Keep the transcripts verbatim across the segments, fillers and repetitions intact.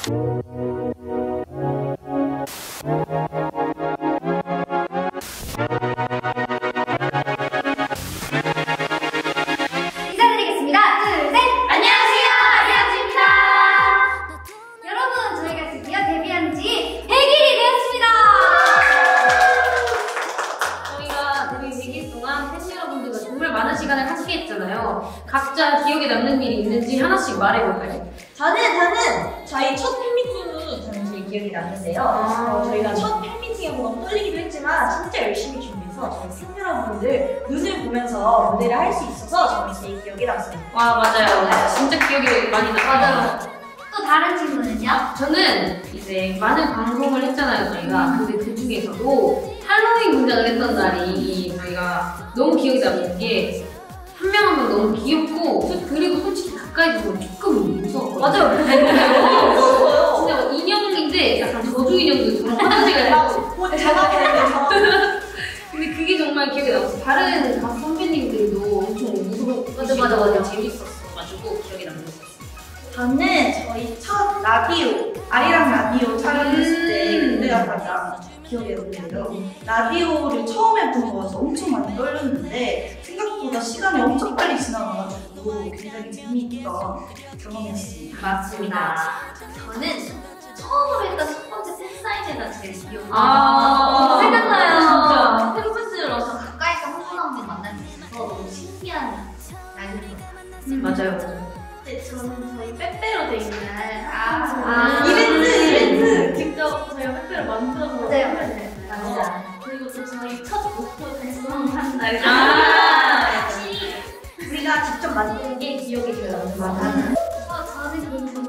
인사드리겠습니다. 둘, 셋! 안녕하세요! 안녕하십니까! 여러분, 저희가 드디어 데뷔한 지 백 일이 되었습니다! 저희가 데뷔 백 일 동안 팬 여러분들과 정말 많은 시간을 함께 했잖아요. 각자 기억에 남는 일이 있는지 하나씩 말해볼까요? 저는 저는 저희 첫 팬미팅이 저는 제일 기억에 남는데요. 아 어, 저희가 첫 팬미팅이고 너무 떨리기도 했지만 진짜 열심히 준비해서 저희 팬 여러분들 눈을 보면서 무대를 할 수 있어서 저는 제일 기억에 남습니다. 와 맞아요. 진짜 기억에 많이 남아요. 또 다른 친구는요? 저는 이제 많은 방송을 했잖아요 저희가. 근데 그 중에서도 할로윈 분장을 했던 날이 저희가 너무 기억에 남는 게 한 명 한 명 너무 귀엽고 그리고 솔직히 가까이서 보면 조금 무서웠거든요. 맞아요. 무서워요. 진짜 뭐 인형인데 약간 저주 인형도 화장실을 하고 자각해야 근데 그게 정말 기억에 남았어요. 다른 가수 선배님들도 엄청 무서워 맞아, 맞아, 맞아. 재밌었어가지고 기억에 남는 것 같습니다. 저는 저희 첫 라디오 아리랑 라디오 촬영했을 때 음. 그때가 가장 기억에 남는데요. 라디오를 처음 해본 거라서 엄청 많이 떨렸는데 생각보다 시간이 엄청 빨리 지나가가지고 굉장히 재미있던 경험이었습니다. 맞습니다. 저는 처음으로 했던 첫 번째 팬사인회가 제일 기억이 아, 나요. 생각나요. 진짜. 팬분들로서 가까이서 한 분 한 분 만날 수 있어서 너무 신기한 날이었어요. 음, 맞아요. 네, 저는 저희 빼빼로 돼 있는 아, 아, 이벤트 이벤트 직접 저희가 빼빼로 만들어서 맞아요. 맞아요. 그리고 또 저희 첫 목표 달성한 날 아, 우리가 직접 만든 게 기억이 제일 남는 것 같아요. 어, 저는 개인적으로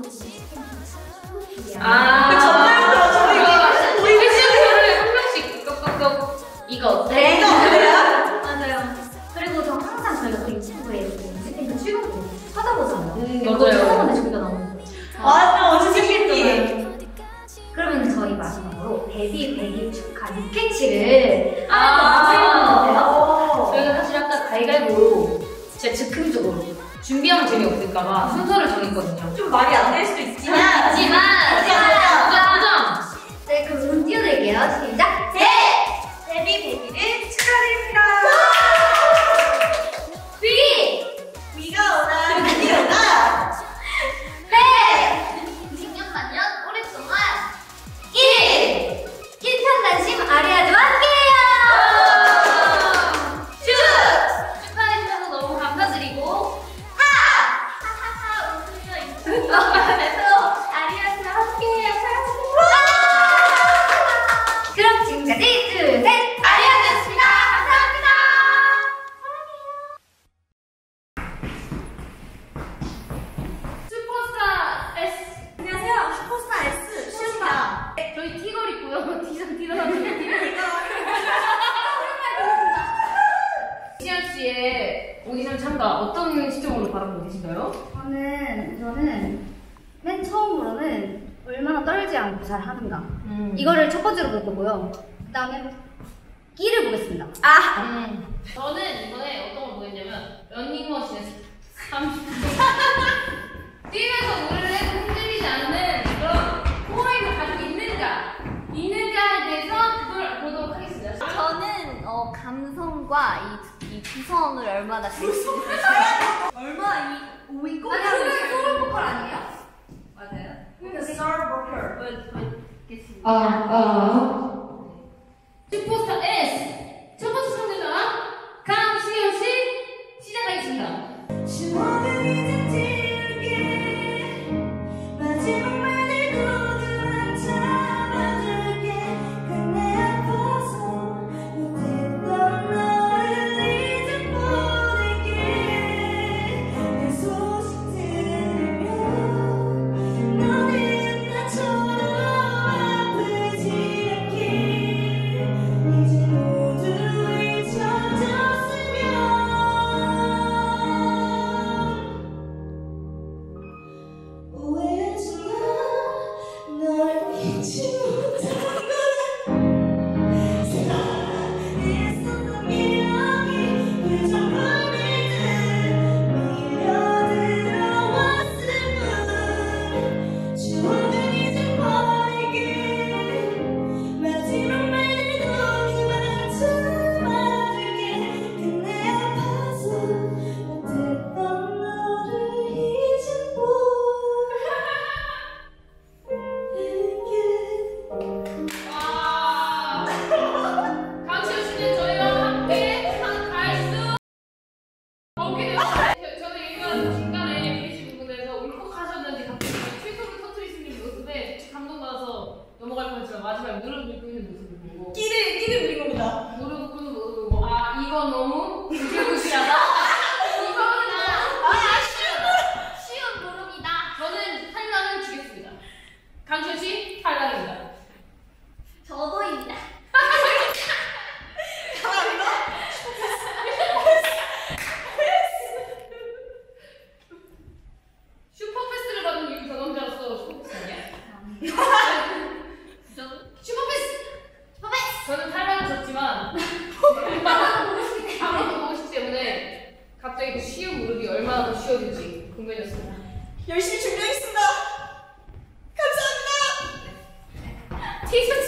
아, 그 전날부터 저희가 우리 패션쇼를 한 명씩 꺽꺽꺽 이거 어때? 네. 이거 그래요? 맞아요. 그리고 저 항상 저희가 그 유튜브에 뮤직비디오 출연을 찾아보잖아요. 음, 그거 맞아요. 찾아보는데 저희가 나오는 거예요. 맞아, 완전 신기해. 그러면 저희 마지막으로 데뷔 백 일 축하 육회치를 아, 하나 저희가 사실 아까 가위가위보로 진짜 즉흥적으로 준비하면 재미없을까봐 순서를 정했거든요. 좀 말이 안 될 수도 있지만 하지만 도전 도전! 네, 그럼 운 띄워드릴게요. 시작! 네! 데뷔 백 일을 축하드립니다. 위! 위가 오나 미디어가 백! 십 년 만년 오랫동안 일! 일편단심 아리아즈와 함께해요! 쭉! 축하해주셔서 너무 감사드리고 하하하 웃으며 인터뷰에서 아리아즈와 함께해요. 사랑합니다. 그럼 지금까지 둘, 셋! 아리아즈였습니다. 감사합니다. 슈퍼스타 S 안녕하세요. 슈퍼스타 S 시우입니다. 저희 티걸 있고요. 티셔츠 티셔츠 시안 씨의 오디션 참가 어떤 시점으로 바라보고 계신가요? 저는 우선은 맨 처음으로는 얼마나 떨지 않고 잘 하는가 음. 이거를 첫 번째로 볼 거고요. 그 다음에 끼를 보겠습니다. 아! 음. 저는 이번에 어떤 걸 보였냐면 런닝머신에서 삼십 분 뛰면서 노래를 해도 흔들리지 않는 그런 포함을 가지고 있는가 있는가에 대해서 그걸 보도록 하겠습니다. 저는 어, 감성과 이, 이 구성을 얼마나 잘 쓰고 얼마 이 오이 꼭 아니, 소울, 소울 보컬 아니에요? 맞아요. 스타버커. 보여드리겠습니다. 아. 슈퍼스타 S 첫 번째 참가자 강시현 씨 시작하겠습니다. 오해하지 마. 마지막에 무릎을 꿇는 모습을 보고 끼를 끼를 부린 겁니다. 무릎 꿇는 모습을 보고 아 이거 너무 부실부실하다. 이거는 아, 쉬운, 쉬운 무릎이다. 저는 탈락을 주겠습니다. 강준 씨 탈락입니다. 저도입니다. 슈퍼패스를 받은 이유 저 남자로서 슈퍼패스 아니야? 슈퍼패스! 슈퍼패스! 저는 탈락을 줬지만 아무도 보고 싶기 때문에 갑자기 그 쉬운 무릎이 얼마나 더 쉬워질지 궁금해졌습니다. 열심히 준비하겠습니다. 감사합니다. 티셔츠